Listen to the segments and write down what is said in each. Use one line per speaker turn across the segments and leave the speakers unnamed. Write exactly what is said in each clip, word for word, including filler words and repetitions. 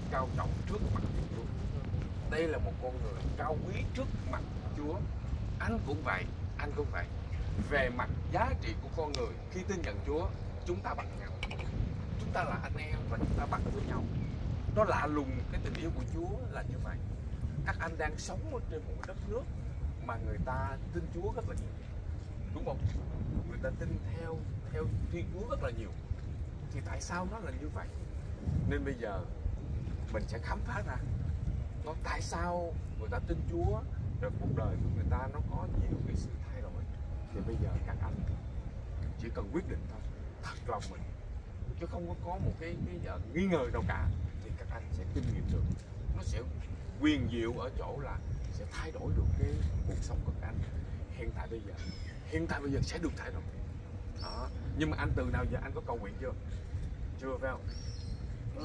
cao trọng trước mặt Chúa. Đây là một con người cao quý trước mặt Chúa. Anh cũng vậy, anh cũng vậy. Về mặt giá trị của con người, khi tin nhận Chúa, chúng ta bằng nhau. Chúng ta là anh em và chúng ta bằng với nhau. Nó lạ lùng cái tình yêu của Chúa là như vậy. Các anh đang sống ở trên một đất nước mà người ta tin Chúa rất là nhiều, đúng không? Người ta tin theo theo Thiên Chúa rất là nhiều. Thì tại sao nó là như vậy? Nên bây giờ mình sẽ khám phá ra nó tại sao người ta tin Chúa, rồi cuộc đời của người ta nó có nhiều cái sự thay đổi. Thì bây giờ các anh chỉ cần quyết định thôi, thật lòng mình, chứ không có có một cái cái giờ nghi ngờ đâu cả, thì các anh sẽ kinh nghiệm được. Nó sẽ quyền diệu ở chỗ là sẽ thay đổi được cái cuộc sống của các anh hiện tại bây giờ. Hiện tại bây giờ sẽ được thay đổi đó. Nhưng mà anh từ nào giờ anh có cầu nguyện chưa? Chưa phải không?
Ờ,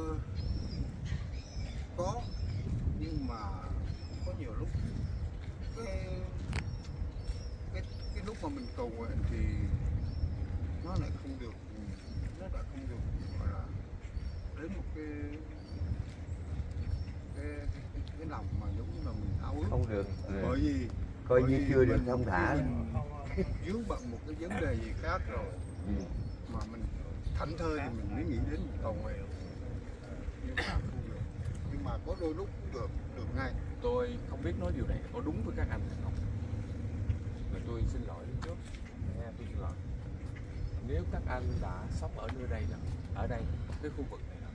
có, nhưng mà có nhiều lúc cái cái cái lúc mà mình cầu nguyện thì nó lại không được, nó lại không được gọi là đến một cái cái cái, cái lòng mà giống như là mình ao ước.
Không được.
Bởi vì
Coi như chưa được thông thả.
dướng bận một cái vấn đề gì khác rồi,
Ừ.
mà mình thảnh thơi thì mình mới nghĩ đến mình cầu nguyện, nhưng mà không được. Nhưng mà có đôi lúc cũng được được ngay.
Tôi không biết nói điều này có đúng với các anh hay không, mà tôi xin lỗi trước nghe, tôi xin lỗi. Nếu các anh đã sống ở nơi đây là ở đây cái khu vực này đó,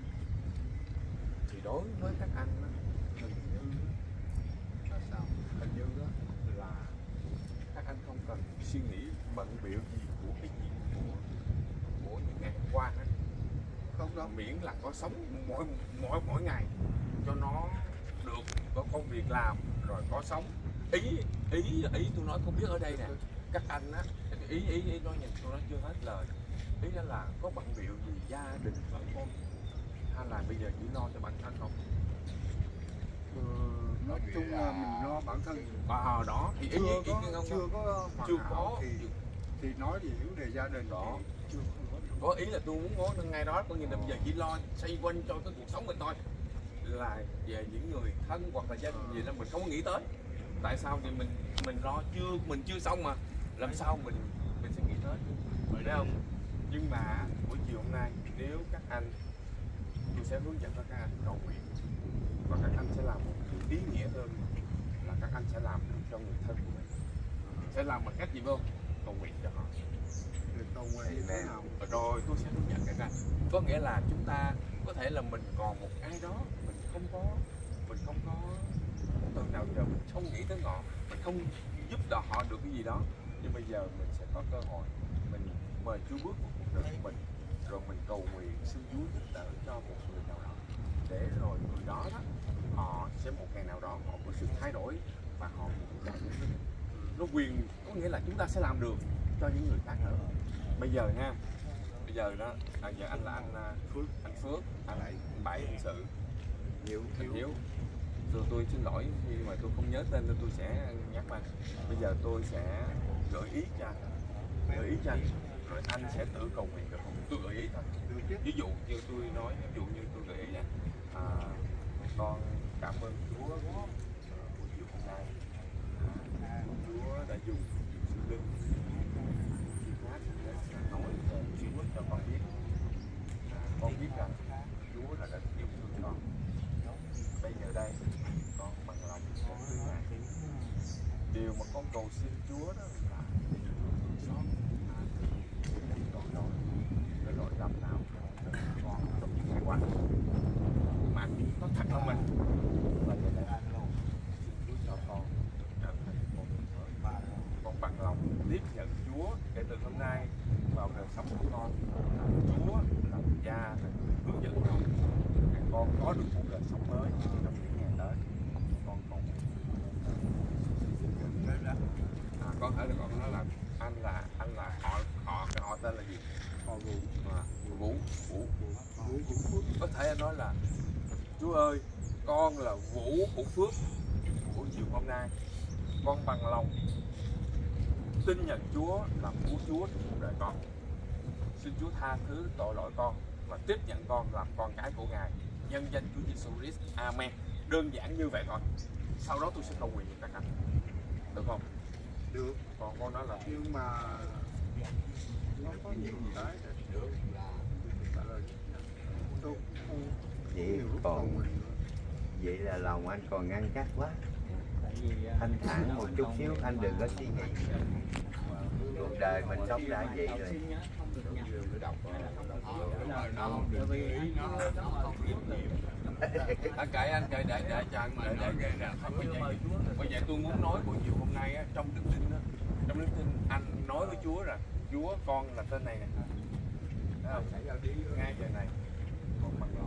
thì đối với các anh đó, hình như
Là sao?
hình như đó là các anh không cần suy nghĩ bận biểu gì của cái gì của của những ngày hôm qua hết.
Không đâu.
Miễn là có sống mỗi mỗi mỗi ngày cho nó được, có công việc làm rồi có sống. Ý ý ý tôi nói không biết ở đây nè các anh á, ý ý ý nói nhìn tôi nói chưa hết lời. Ý đó là có bận biểu gì gia đình vợ con, hay là bây giờ chỉ lo cho bản thân không?
Ừ, nói chung là mình lo bản thân.
À, đó thì ý,
chưa
ý, ý,
có
ý, không,
chưa có
chưa
hoàn
có
hảo thì thì nói về vấn đề gia đình
đó.
thì chưa không có được.
Có ý là tôi muốn nói ngay đó, coi như là bây giờ chỉ lo xoay quanh cho cái cuộc sống mình thôi, là về những người thân hoặc là gia đình gì đó mình không có nghĩ tới. Tại sao thì mình mình lo chưa, mình chưa xong mà làm sao mình mình sẽ nghĩ tới, phải không? Nhưng mà buổi chiều hôm nay nếu các anh, tôi sẽ hướng dẫn cho các anh cầu nguyện, và các anh sẽ làm một điều ý nghĩa hơn là các anh sẽ làm được cho người thân của mình. Sẽ làm bằng cách gì không? Cầu nguyện cho họ.
Để cầu nguyện như thế nào?
Rồi tôi sẽ hướng dẫn các anh. Có nghĩa là chúng ta có thể là mình còn một ai đó mình không có mình không có từ nào giờ mình không nghĩ tới họ, mình không giúp đỡ họ được cái gì đó, nhưng bây giờ mình sẽ có cơ hội mình mời Chúa bước vào cuộc đời của mình, rồi mình cầu nguyện xin Chúa giúp đỡ cho một người nào đó, để rồi người đó đó họ sẽ một ngày nào đó họ có sự thay đổi và họ cũng cảm thấy nó quyền, có nghĩa là chúng ta sẽ làm được cho những người khác nữa. Bây giờ nha, bây giờ đó à, giờ anh là anh Phước, anh Phước, anh lại Bảy, anh Sự, Hiếu, anh Hiếu. Rồi tôi xin lỗi khi mà tôi không nhớ tên nên tôi sẽ nhắc anh. Bây giờ tôi sẽ gợi ý cho anh, gợi ý cho anh, rồi anh sẽ tự cầu nguyện được không? Tôi gợi ý thôi. Ví dụ như tôi nói, ví dụ như tôi gợi ý nè, à, con cảm ơn Chúa buổi chiều hôm nay, à, Chúa đã dùng sự linh hát để nói về Chúa cho con biết, à, con biết rằng Chúa là đã yêu thương con. Bây giờ đây con bằng lòng con thương Ngài. Điều mà con cầu xin Chúa đó là thương xót những tội lỗi, cái lỗi lầm nào con trong những ngày qua mà anh có thật lòng mình, và giờ đây xin Chúa cho con trở thành một người mới. Con bằng lòng tiếp nhận Chúa kể từ hôm nay vào đời sống của con, là Chúa là cha, là người hướng dẫn con, để con có được một đời sống mới trong những ngày tới. Con con à, con thể là con nói là anh là anh là họ họ cái họ tên là gì? Họ Vũ, à, Vũ Vũ Vũ Vũ Phước. Có thể anh nói là Chúa ơi, con là Vũ Vũ Phước. Buổi chiều hôm nay con bằng lòng tin nhận Chúa làm Cứu Chúa trong cuộc đời con. Xin Chúa tha thứ tội lỗi con và tiếp nhận con làm con cái của Ngài. nhân danh Chúa Giêsu Christ. Amen. Đơn giản như vậy thôi. Sau đó tôi sẽ cầu nguyện cho các anh. Được không?
Được.
Còn con nói là
Nhưng mà nó có nhiều cái được là trả lời tôi không
Vậy
nhiều lúc
còn
lòng mình
vậy là lòng anh còn ngăn chắc quá. Anh thẳng một chút xíu, anh đừng có suy nghĩ. Cuộc đời mình sống đã vậy rồi.
anh kệ anh kệ để để cho anh để để để để không có vậy. Bởi vậy tôi muốn nói buổi chiều hôm nay á, trong đức tin á, trong đức tin anh nói với Chúa rằng Chúa con là tên này nè. Thấy không? Ngay giờ này con mặc lòng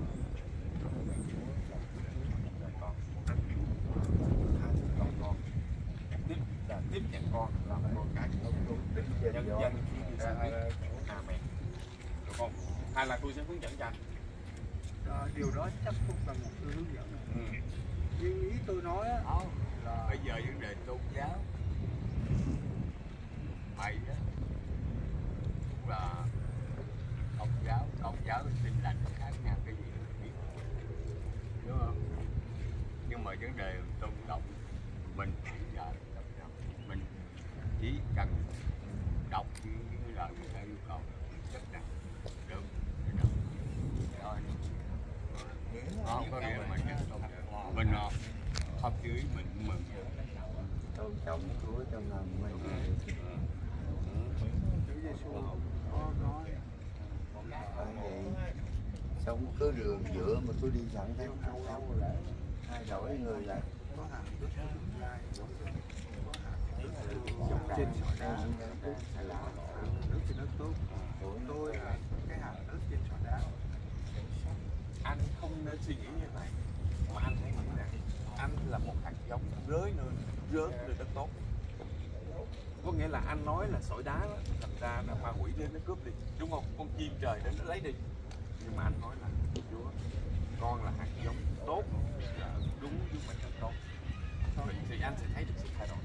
con con con tiếp là tiếp nhận con làm con cái của tôi nhân danh Chúa Giêsu Christ. Amen. Được không? Hay là tôi sẽ hướng dẫn cho anh.
À, điều đó chắc không cần một sự hướng dẫn.
Ừ.
Nhưng ý tôi nói á, là
Bây giờ vấn đề tôn giáo mày đó cũng là công giáo, công giáo tin lành khác nhau cái gì biết, đúng không? Nhưng mà vấn đề tôn trọng mình chỉ là mình chỉ cần đọc những lời người ta yêu cầu rất là được rồi đó có nghĩa là mình mình không chửi mình mừng
Tôn trọng Chúa trong lòng mình.
Chúa Giêsu có nói
Bởi vậy sống cứ đường giữa mà cứ đi thẳng thắn thẳng thắn thay đổi người lại.
có hàng đức tương lai, có hàng đức trên sỏi đá, nước trên đất tốt. Tôi là cái hạt đất trên sỏi đá.
Anh không nên suy nghĩ như vậy, mà anh hãy nghĩ rằng anh là một hạt giống rơi nơi rớt nơi đất tốt. Có nghĩa là anh nói là sỏi đá đó, thành ra là ma quỷ đến nó cướp đi, đúng không? Con chim trời đến nó lấy đi. Nhưng mà anh nói là Chúa, con là hạt giống tốt, là đúng với mình là tốt. Thì, thì anh sẽ thấy được sự thay đổi.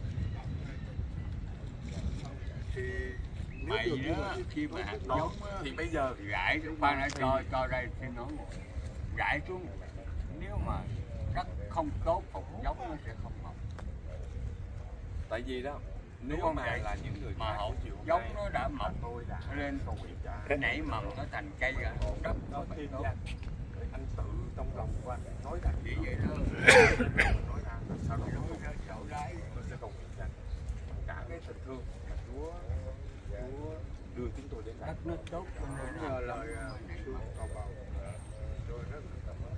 Thì nếu
mày
được như
đó
vậy
khi mà hạt
Đó,
giống á,
thì bây giờ
gãi khoan đã cho cho đây xin nói một gãi xuống, nếu mà đất không tốt hạt giống nó sẽ không mọc.
tại vì đó, nếu
Đúng không
mà
vậy?
là những người
Mà
khác
hậu
chịu hôm
giống
nay,
nó đã mọc
tôi đã
lên
cầu nguyện cho anh.
cái nảy mầm nó thành cây rồi đất nó
Nói
phải
thêm
tốt.
với anh, anh tự trong lòng của anh nói rằng
Chỉ vậy đó.
nói ra sau đó
Nói ra chỗ đấy
tôi sẽ cầu nguyện cho anh cả cái tình thương mà Chúa Chúa đưa chúng tôi đến đây.
đất nó tốt cho nên
nhờ
nó
lời tôi cầu bầu, tôi rất là cảm ơn.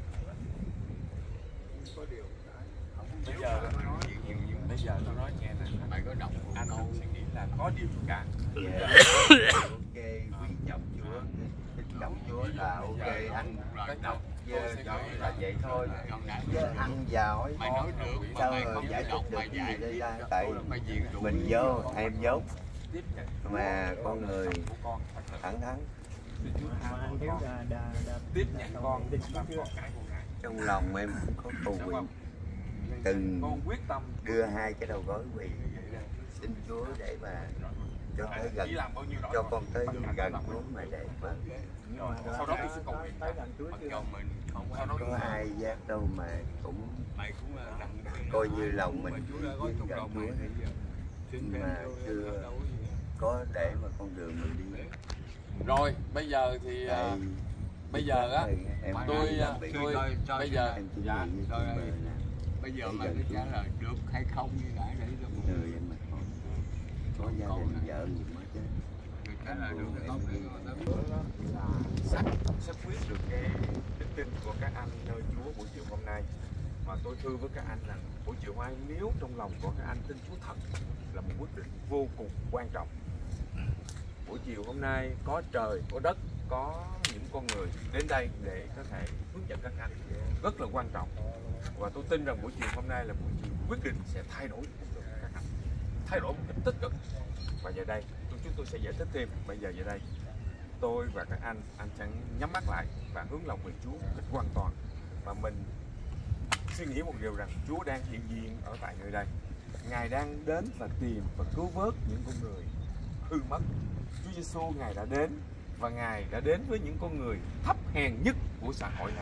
Có điều cái
Bây giờ bây giờ tôi nói nghe nè,
mày có đọc
anh
câu
không suy nghĩ là có điều gì cả.
Ok, quý trọng Chúa, thích trọng Chúa là ok anh.
Cái đầu
Giờ
tôi sẽ
chọn
gửi
là vậy thôi.
còn nãy
Chứ ăn giỏi
mày nói được mà
sao
mày
rồi
không
giải
đọc
thích được
mày
cái
giải
gì đây
thích
ra?
cho
Tại
tôi, mày diệt đủ
mình
đi.
vô, em dốt
tiếp nhận
mà con người
của con thật là
thẳng thắn
để Chúa tha cho con. Tiếp nhận con làm con cái của Ngài.
trong lòng em cũng có cầu
Đúng
nguyện
không?
từng
Con quyết tâm
đưa hai cái đầu gối quỳ xin Chúa để mà cho tới gần,
chỉ làm bao nhiêu đó
cho
thôi.
con tới
Tất cả
gần
làm
Chúa mà để mà
rồi. Sau đó tôi sẽ cầu nguyện cho anh.
Mặc dù mình không
Sau đó
có ai giác đâu mà cũng
mày cũng là đặng
coi như lòng mình
Chúa đã có
tiến
thuộc
gần
lòng
Chúa
mày thì giờ xin phép
mà
tôi
chưa
đâu có gì.
có để mà con đường mình đi.
Rồi bây giờ thì
Tại
à, bây giờ á
em
tôi
bị-
à,
bị-
tôi
Cho- cho-
bây giờ
em chỉ
dạ,
nghĩ
rồi
như
đây.
là
Bây giờ
Để
mày
gần
cứ
Chúa.
trả lời được hay không như nãy để cho một
người em mà con có gia đình vợ gì mới chứ
người trả lời được thì tốt để người ta biết.
là sắp sắp quyết được cái đức tin của các anh nơi Chúa buổi chiều hôm nay. Mà tôi thưa với các anh rằng buổi chiều hôm nay nếu trong lòng của các anh tin Chúa thật là một quyết định vô cùng quan trọng. Buổi chiều hôm nay có trời, có đất, có những con người đến đây để có thể hướng dẫn các anh rất là quan trọng. Và tôi tin rằng buổi chiều hôm nay là buổi chiều quyết định sẽ thay đổi cuộc đời của các anh, thay đổi một cách tích cực. Và giờ đây tôi chúng tôi sẽ giải thích thêm. Bây giờ giờ đây tôi và các anh anh sẽ nhắm mắt lại và hướng lòng về Chúa một cách hoàn toàn, và mình suy nghĩ một điều rằng Chúa đang hiện diện ở tại nơi đây. Ngài đang đến và tìm và cứu vớt những con người hư mất. Chúa Giêsu Ngài đã đến và Ngài đã đến với những con người thấp hèn nhất của xã hội này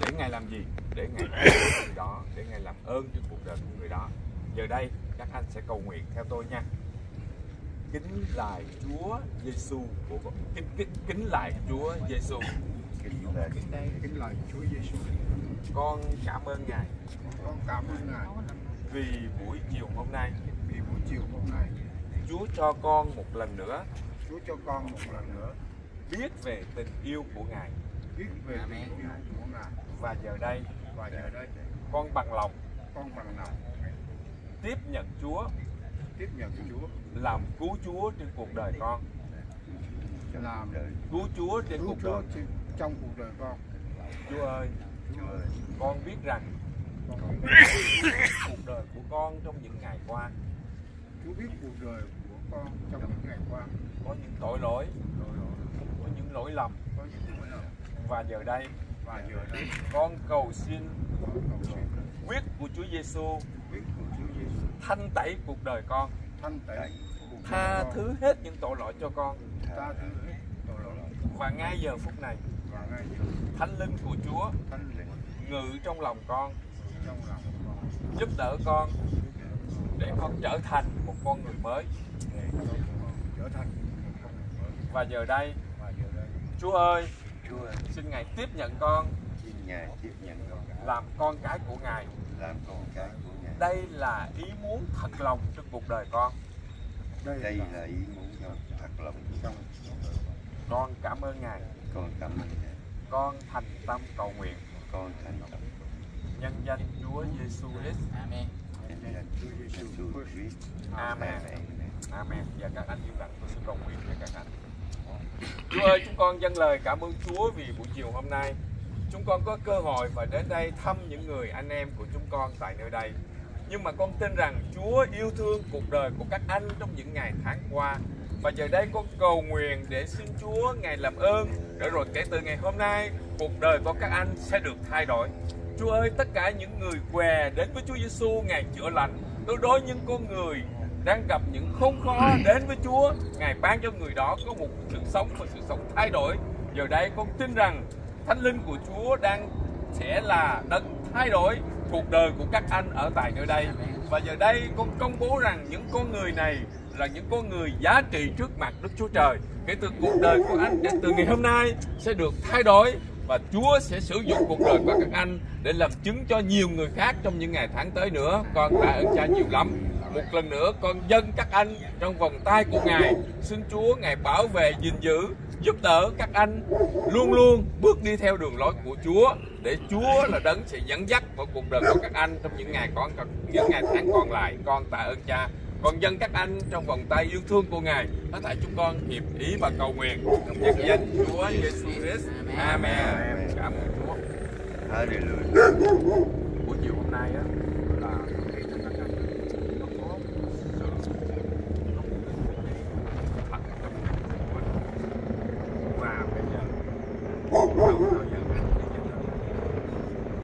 để Ngài làm gì? Để Ngài cứu người đó, để Ngài làm ơn cho cuộc đời của người đó. Giờ đây các anh sẽ cầu nguyện theo tôi nha. Kính lại Chúa Giêsu của con, kính kính kính lại Chúa Giêsu.
Kính lạy Chúa Giêsu.
Con cảm ơn Ngài
Con cảm ơn Ngài
vì buổi chiều hôm nay.
vì buổi chiều hôm nay
Chúa cho con một lần nữa
Chúa cho con một lần nữa
biết về tình yêu của Ngài.
biết về tình yêu của Ngài.
Và giờ đây
Và giờ đây
con bằng lòng
con bằng lòng
tiếp nhận Chúa
tiếp nhận Chúa
làm cứu Chúa trên cuộc đời con.
làm
Cứu Chúa trên
cứu
cuộc
Chúa
đời.
trên- trong cuộc đời con.
Chúa ơi,
Chúa ơi,
con biết rằng
con không biết
cuộc đời của con trong những ngày qua
Chúa biết cuộc đời của con trong những ngày qua
có những tội lỗi,
tội lỗi,
có những lỗi lầm.
có những lỗi lầm.
Và giờ đây
Và giờ đây
con cầu xin
con cầu xin
huyết của Chúa Giêsu
huyết của Chúa Giêsu
thanh tẩy cuộc đời con,
thanh tẩy cuộc đời
tha
con,
thứ hết những tội lỗi cho con.
tha thứ hết tội lỗi.
Và ngay giờ phút này,
Và ngay giờ
thánh linh của Chúa
thánh linh
ngự trong lòng con,
trong lòng con
giúp đỡ con để con trở thành một con người mới.
để cho con trở thành một con người mới.
Và giờ đây,
Và giờ đây
Chúa ơi,
Chúa ơi,
xin Ngài tiếp nhận con
xin Ngài tiếp nhận con
làm con cái của Ngài.
làm con cái của Ngài.
Đây là ý muốn thật lòng trong cuộc đời con.
đây,
Đây là ý muốn cho thật lòng
trong
Con cảm ơn Ngài.
con cảm ơn Ngài.
Con thành tâm cầu nguyện
Con thành tâm
nhân danh Chúa Giêsu Christ.
Amen.
nhân danh Chúa Giêsu Christ.
Amen.
Amen.
Amen. Và các anh im lặng, tôi sẽ cầu nguyện cho các anh. Chúa ơi, chúng con dâng lời cảm ơn Chúa vì buổi chiều hôm nay chúng con có cơ hội và đến đây thăm những người anh em của chúng con tại nơi đây. Nhưng mà con tin rằng Chúa yêu thương cuộc đời của các anh trong những ngày tháng qua. Và giờ đây con cầu nguyện để xin Chúa Ngài làm ơn, để rồi kể từ ngày hôm nay cuộc đời của các anh sẽ được thay đổi. Chúa ơi, tất cả những người què đến với Chúa Giêsu, Ngài chữa lành. Đối đối những con người đang gặp những khốn khó đến với Chúa, Ngài ban cho người đó có một sự sống và sự sống thay đổi. Giờ đây con tin rằng Thánh Linh của Chúa đang sẽ là đấng thay đổi cuộc đời của các anh ở tại nơi đây. Và giờ đây con công bố rằng những con người này là những con người giá trị trước mặt Đức Chúa Trời. Kể từ cuộc đời của anh, kể từ ngày hôm nay sẽ được thay đổi. Và Chúa sẽ sử dụng cuộc đời của các anh để làm chứng cho nhiều người khác trong những ngày tháng tới nữa. Con tạ ơn Cha nhiều lắm. Một lần nữa con dâng các anh trong vòng tay của Ngài. Xin Chúa Ngài bảo vệ, gìn giữ, giúp đỡ các anh luôn luôn bước đi theo đường lối của Chúa, để Chúa là đấng sẽ dẫn dắt vào cuộc đời của các anh trong những ngày còn những ngày tháng còn lại. Con tạ ơn Cha. Con dâng các anh trong vòng tay yêu thương của Ngài. Hết thảy chúng con hiệp ý và cầu nguyện trong nhân danh Chúa Giêsu Christ. Amen. Cảm ơn Chúa.
Hallelujah.
Buổi chiều hôm nay á là